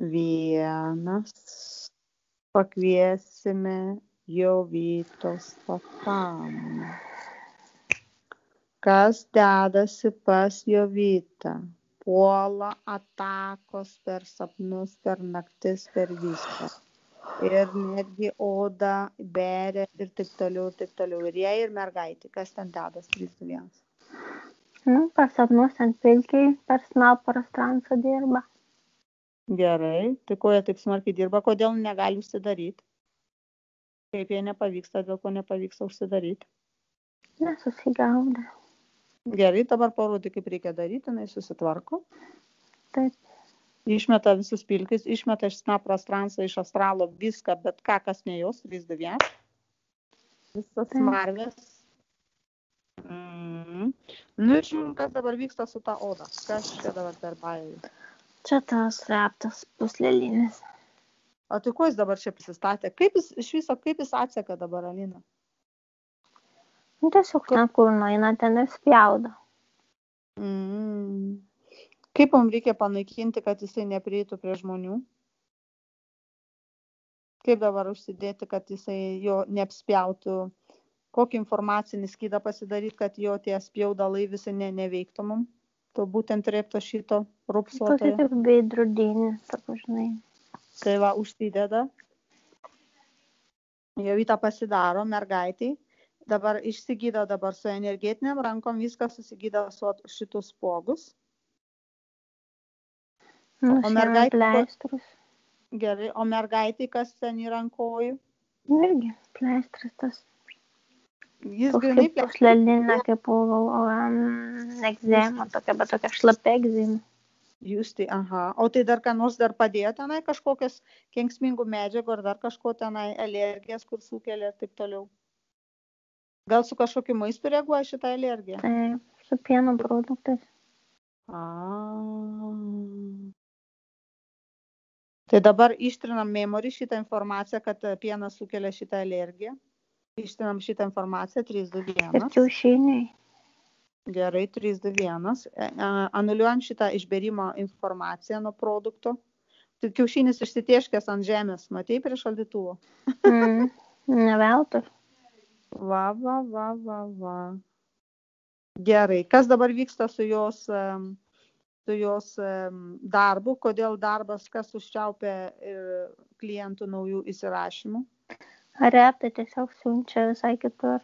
vienas. Pakviesime Jovytos pasąmonę. Kas dedasi pas Jovytą? Puola atakos per sapnus, per naktis, per viską. Ir netgi odą beria ir taip toliau, ir taip toliau. Ir jai, ir mergaitė. Kas ten dedas? 3, 2, 1. Per sapnus ant pilkiai personal parastransą dirba. Gerai. Tai ko jie taip smarkiai dirba? Kodėl negali užsidaryti? Kaip jie nepavyksta, dėl ko nepavyksta užsidaryti? Nesusigauda. Gerai, dabar parodai, kaip reikia daryti, jinai susitvarko. Taip. Išmeta visus pilkis, išmeta iš prastransą, iš astralo viską, bet ką, kas ne jos, 3, 2, 1. Visas smarvės. Nu ir žiūrim, kas dabar vyksta su ta oda. Kas čia dabar per bairį? Čia tas reptas puslelinis. O tai ko jis dabar čia prisistatė? Kaip jis iš viso, kaip jis atseka dabar, Alina? Tiesiog ten, kur nueina, ten ir spjaudo. Kaip mums reikia panaikinti, kad jisai neprieitų prie žmonių? Kaip dabar užsidėti, kad jisai jo neapspjautų? Kokį informacinį skydą pasidaryti, kad jo tie spjaudalai visi neveiktų mums? To būtent repto šito rupsuotojo. Tokį kaip veidrodinį, tako žinai. Tai va, užsideda. Jovyta pasidaro mergaitį. Dabar išsigydo dabar su energetiniam rankom, viskas susigydo su šitus spuogus. Nusiėmė pleistrus. Gerai, o mergaitį kas ten yra ant kojų? Irgi pleistras tas. Jis toks grinai kaip puslelinė, kaip egzema, tokia, bet tokia šlapia egzema. Jūs tai, aha. O tai dar ką nors dar padėjo tenai kažkokias kenksmingų medžiagų ar dar kažko tenai alergijas, kur sukelia ir taip toliau? Gal su kažkokiu maistu reaguoja šitą alergiją? Taip, su pieno produktais. Tai dabar ištrinam memory šitą informaciją, kad pienas sukelia šitą alergiją. Ištrinam šitą informaciją, 3, 2, 1. Ir kiaušiniai. Gerai, 3, 2, 1. Anuliuojam šitą išberimo informaciją nuo produkto. Tai kiaušinis išsitieškęs ant žemės, matei prie šaldytuvo? Ne veltui. Va. Gerai, kas dabar vyksta su jos darbu? Kodėl darbas, kas užčiaupia klientų naujų įsirašymų? Reptai tiesiog siunčia visai kitur.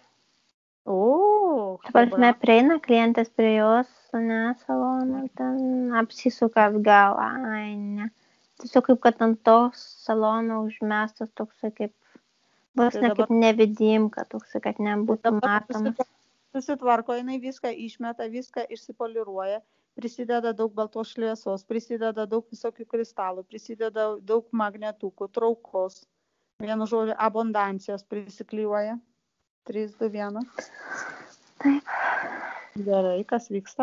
Prasme, prieina klientas prie jos, ne, saloną, ten apsisuka atgal, ne. Tiesiog kaip, kad ant to salono užmestas toksai kaip, vos ne kaip nevidimka, toksai, kad nebūtų matomas. Susitvarko, jinai viską išmeta, viską išsipoliruoja, prisideda daug baltos šviesos, prisideda daug visokių kristalų, prisideda daug magnetukų, traukos, vienu žodžiu, abundancijos prisiklijuoja. 3, 2, 1. Taip. Gerai, kas vyksta?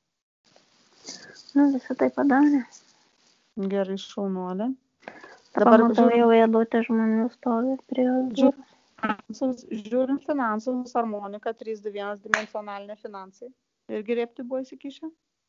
Visą tai padarė. Gerai, šaunuolė. Dabar matau jau eilutė žmonių stovi prie jos durų. Žiūrim finansus, harmonika, 3, 2, 1, dimensionalinė finansai. Irgi repti buvo įsikišę?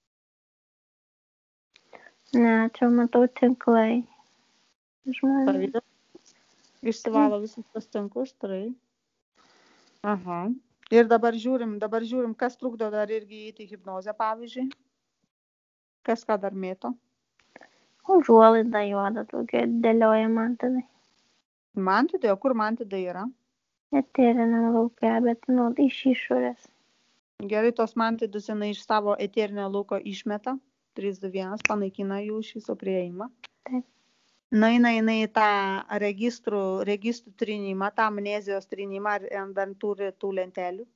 Ne, čia matau tinklai. Žmonių. Išsivalo visus tas tinklus, tai. Aha. Ir dabar žiūrim, kas trukdo dar irgi įti hipnozę, pavyzdžiui. Kas ką dar mėto? Užuolaida juoda, tokia dėlioja mantidai. Mantidai? O kur mantidai yra? Eterinio lauke, bet iš išorės. Gerai, tos mantidus jinai iš savo eterinio lauko išmeta. 3, 2, 1, panaikina jų iš viso prieimą. Taip. Nueina jinai į tą registrų trinimą, tą amnezijos trinimą, ar dar turi tų lentelių?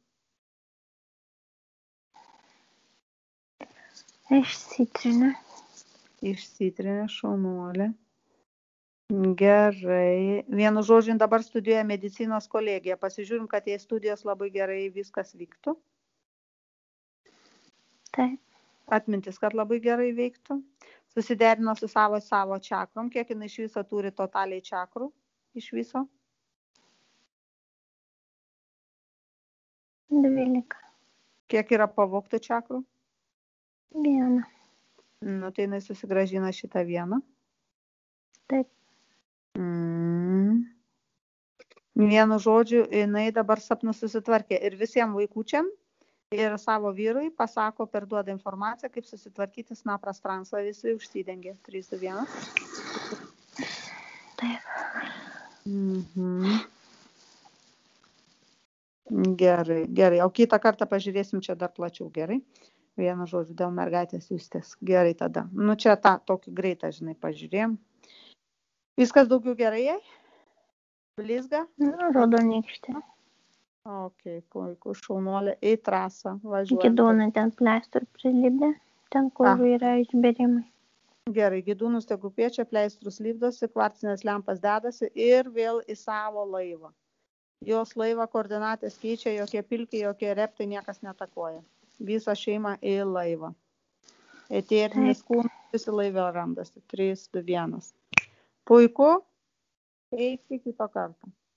Išsitrinė, šaunuolė. Gerai. Vienu žodžiu, dabar studijuoja medicinos kolegija. Pasižiūrim, kad jei studijos labai gerai viskas vyktų. Taip. Atmintis, kad labai gerai veiktų. Susiderino su savo čakrom. Kiek jinai iš viso turi totaliai čakrų? Iš viso? 12. Kiek yra pavogtų čakrų? 1. Tai jinai susigrąžina šitą 1. Taip. Vienu žodžiu, jinai dabar sapnus susitvarkė ir visiems vaikučiam ir savo vyrui pasako, perduoda informaciją, kaip susitvarkyti snapras transą, visi užsidengė. 3, 2, 1. Taip. Gerai, gerai. O kitą kartą pažiūrėsim čia dar plačiau, gerai? Vienu žodžiu, dėl mergaitės Justės. Gerai tada. Nu čia tą tokį greitą, žinai, pažiūrėjom. Viskas daugiau gerai jai? Blizga? Raudonykštė. Ok, puiku, šaunuolė, į trasą važiuojam. Gidūnai ten pleistrų prilipdė, ten kur yra išbėrimai. Gerai, gidūnus tegu piečia, pleistrus lipdosi, kvarcinės lempas dedasi ir vėl į savo laivą. Jos laivą koordinatės keičia, jokie pilkiai, jokie reptai, niekas netakoja. Visą šeimą į laivą. Eterinis kūnas visi laivė randasi. 3, 2, 1. Puiku. Iki kito karto.